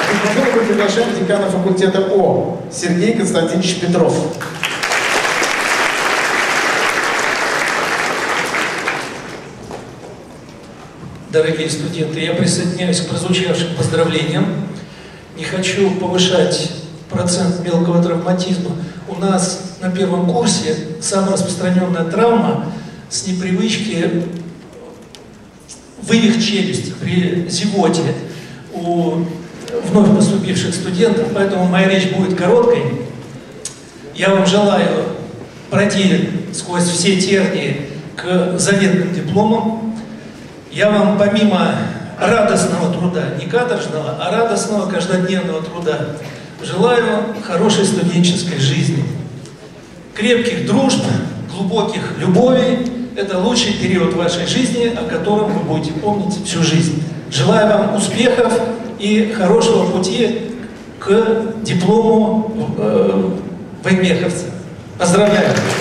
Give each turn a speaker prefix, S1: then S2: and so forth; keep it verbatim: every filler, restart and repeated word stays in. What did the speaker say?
S1: микрофона мы приглашаем декана факультета О. Сергей Константинович Петров.
S2: Дорогие студенты, я присоединяюсь к прозвучавшим поздравлениям. Не хочу повышать процент мелкого травматизма. У нас на первом курсе самая распространенная травма с непривычки вывих челюсти при зевоте у вновь поступивших студентов, поэтому моя речь будет короткой. Я вам желаю пройти сквозь все тернии к заветным дипломам. Я вам помимо радостного труда, не каторжного, а радостного каждодневного труда, желаю хорошей студенческой жизни, крепких дружб, глубоких любовей. Это лучший период вашей жизни, о котором вы будете помнить всю жизнь. Желаю вам успехов и хорошего пути к диплому э, военмеховца. Поздравляю!